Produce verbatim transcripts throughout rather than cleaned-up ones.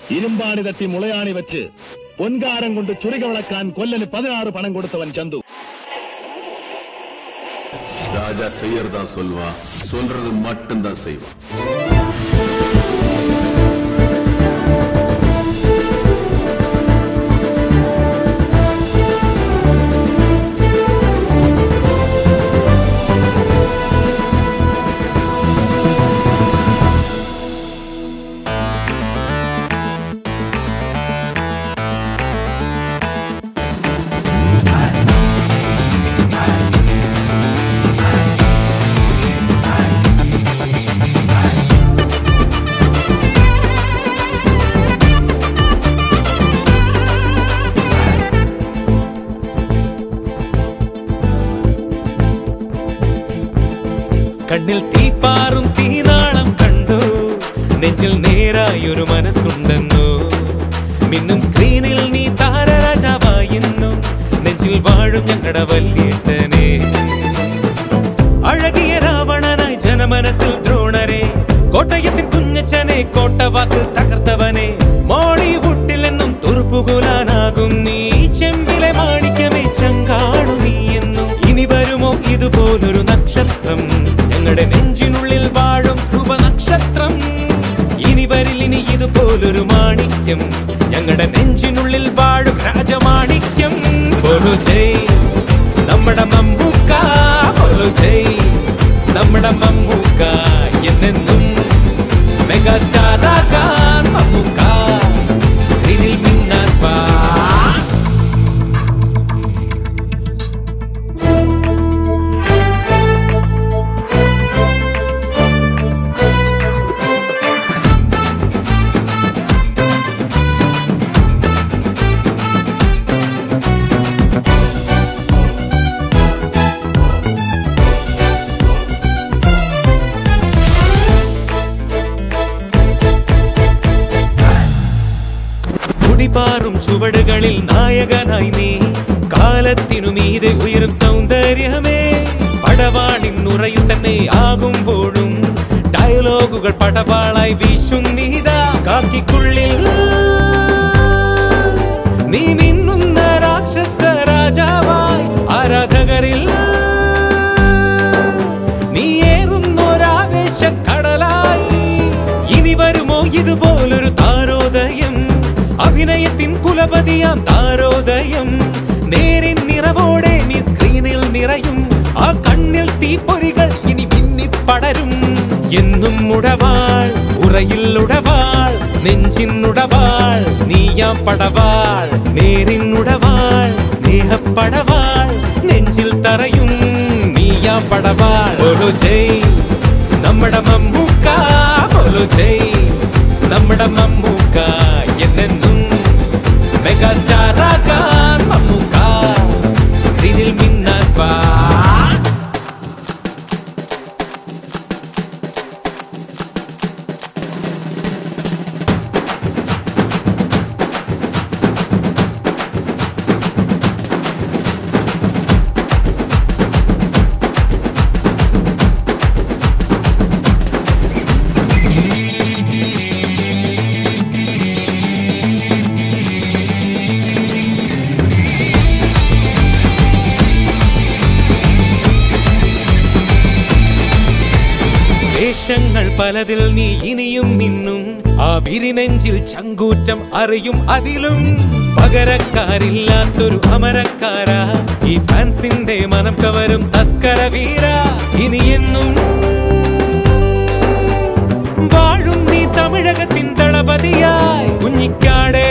ഇരുമ്പാണി തട്ടി മുളയാണി വെച്ച് പൊൻകാരം കൊണ്ട് ചുരിക വിളക്കാൻ കൊല്ലന് പതിനാറ് പണം കൊടുത്തവൻ ചന്തു. ராஜா செய்யறதா சொல்வா, சொல்றது மட்டும்தான் செய்வா. കണ്ണിൽ തീപ്പാറും തീനാളം കണ്ടു, നെഞ്ചിൽ നേരായൊരു മനസ്സുണ്ടെന്നു. മിന്നും സ്ക്രീനിൽ നീ താരരാജാവായെന്നും നെഞ്ചിൽ വാഴും ഞങ്ങളുടെ വല്യേട്ടനെ. അഴകിയ രാവണനായി ജനമനസ്സിൽ ദ്രോണരെ, കോട്ടയത്തിൻ കുഞ്ഞച്ചനെ കോട്ടവാക്കിൽ തകർത്തവനെ. മോളിവുഡിൽ എന്നും തുറുപ്പുകുലാനാകും നീ, ചെമ്പിലെ മാണിക്യമേ ചങ്കാണു നീ എന്നും. ഇനി വരുമോ ഇതുപോലൊരു നക്ഷത്രം, ഞങ്ങളുടെ നെഞ്ചിനുള്ളിൽ വാഴും ധ്രുവ നക്ഷത്രം. ഇനി വരിലിനി ഇതുപോലൊരു മാണിക്യം, ഞങ്ങളുടെ നെഞ്ചിനുള്ളിൽ വാഴും രാജമാണിക്യം. ബോലോ ജയ് നമ്മുടെ മമ്മൂക്ക, ബോലോ ജയ് നമ്മുടെ മമ്മൂക്ക. എന്നെന്നും മെഗാസ്റ്റാറാകാൻ മമ്മൂക്ക സ്ക്രീനിൽ മിന്നാൻ വാ. പാറും ചുവടുകളിൽ നായകനായി നീ, കാലത്തിനു മീതെ ഉയരും സൗന്ദര്യമേ. പടവാണിൻ ഉറയിൽ തന്നെ ആകുമ്പോഴും ഡയലോഗുകൾ പടവാളായി വീശും നീതാ. കാക്കിക്കുള്ളിൽ നീ മിന്നുന്ന രാക്ഷസ രാജാവായി, ആരാധകരിൽ നീ ഏറുന്നൊരാവേശ കടലായി. ഇനി വരുമോ ഇതുപോലൊരു താരോദയം, അഭിനയത്തിൻ കുലപതിയാം താരോദയം. നേരിൻ നിറവോടെ നീ സ്ക്രീനിൽ നിറയും, ആ കണ്ണിൽ തീപ്പൊരികൾ ഇനി മിന്നിപ്പടരും. എന്നും ഉടവാൾ ഉറയിൽ ഉടവാൾ, നെഞ്ചിനുടവാൾ നീയാം പടവാൾ. നേരിൻ ഉടവാൾ സ്നേഹപ്പടവാൾ, നെഞ്ചിൽ തറയും നീയാം പടവാൾ. ബോലോ ജയ് നമ്മുടെ മമ്മൂക്ക, ബോലോ ജയ് നമ്മുടെ മമ്മൂക്ക. എന്നെന്നും മെഗാസ്റ്റാറാകാൻ മമ്മൂക്ക സ്ക്രീനിൽ മിന്നാൻ വാ. ങ്ങൾ പലതിൽ നീ ഇനിയും നിന്നും, ആ വിരിനെഞ്ചിൽ ചങ്കൂറ്റം അറിയും അതിലും. പകരക്കാരില്ലാത്തൊരു അമരക്കാരാ, ഈ ഫാൻസിന്റെ മനം കവരും തസ്കര വീര. ഇനിയെന്നും വാഴും നീ തമിഴകത്തിൻ ദളപതിയായി. കുഞ്ഞിക്കാടേ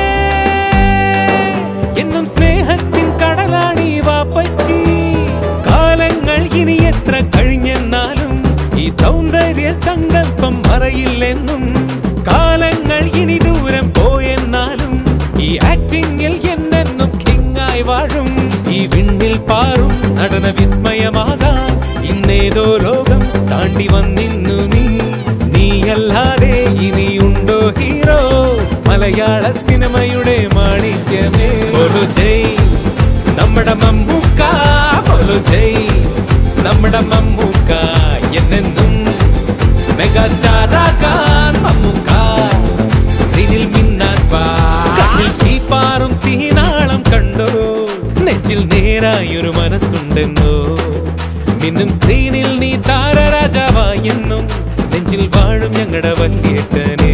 എന്നും സ്നേഹത്തിൻ കടലാണി വാപ്പച്ചി. കാലങ്ങൾ ഇനി എത്ര കഴിഞ്ഞെന്നാലും ഈ സൗന്ദര്യ സങ്കല്പം മറയില്ലെന്നും. കാലങ്ങൾ ഇനി ദൂരം പോയെന്നാലും ഈ ആക്ടിങ്ങിൽ എന്നെന്നും കിങ്ങായി വാഴും. ഈ വിണ്ണിൽ പാറും നടന വിസ്മയമാകാം ഇന്നേതോ ലോകം താണ്ടി വന്നിന്നു നീ. നീയല്ലാതെ ഇനിയുണ്ടോ ഹീറോ, മലയാള സിനിമയുടെ മാണിക്യമേ. ബോലോ ജയ് നമ്മുടെ മമ്മൂക്ക, ബോലോ ജയ് നമ്മുടെ മമ്മൂക്ക. എന്നെന്നും മെഗാസ്റ്റാറാകാൻ മമ്മൂക്ക സ്ക്രീനിൽ മിന്ന നിനക്കായൊരു മനസ്സുണ്ടെന്നോ മിന്നും സ്ക്രീനിൽ നീ താരരാജാവായെന്നും നെഞ്ചിൽ വാഴും ഞങ്ങളുടെ വല്യേട്ടനെ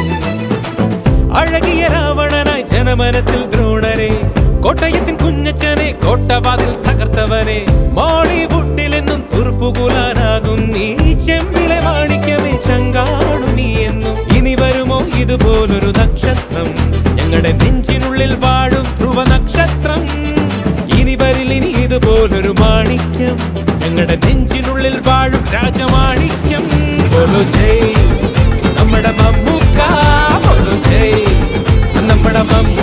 അഴകിയ രാവണനായി ജനമനസ്സിൽ ദ്രോണരെ കോട്ടയത്തിൻ കുഞ്ഞച്ചനെ കോട്ടവാതിൽ തകർത്തവനെ മോളിവുഡിലെന്നും തുറുപ്പുകുലാനാകും നീ ചെമ്പിലെ മാണിക്യമേ ചങ്കാണു നീ എന്നും ഇനി വരുമോ ഇതുപോലൊരു നക്ഷത്രം ഞങ്ങളുടെ നെഞ്ചിനുള്ളിൽ വാഴും ധ്രുവ നക്ഷത്രം ഇനി വരിലിനി ഇതുപോലൊരു മാണിക്യം ഞങ്ങളുടെ നെഞ്ചിനുള്ളിൽ വാഴും രാജമാണിക്യം ബോലോ ജയ് നമ്മുടെ മമ്മൂക്ക ബോലോ ജയ് നമ്മുടെ മമ്മൂക്ക